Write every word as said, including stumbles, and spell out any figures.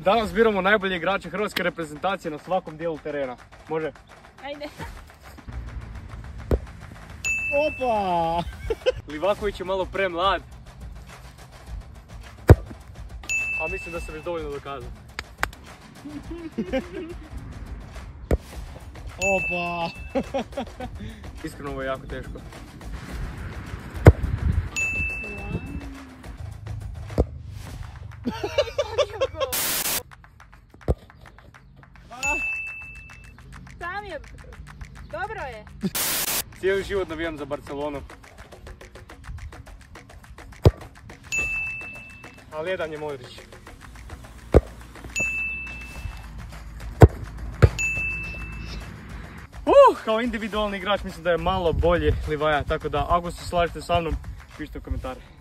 Danas biramo najbolje igrače hrvatske reprezentacije na svakom dijelu terena. Može? Ajde. Opa! Livaković je malo premlad. A mislim da se već dovoljno dokazao. Opa! Iskreno ovo je jako teško. Sam je... Dobro je. Cijeli život navijam za Barcelonu. Ali jedan je Modrić. Uh, kao individualni igrač mislim da je malo bolji Livaja, tako da ako se slažete sa mnom, pišite u komentare.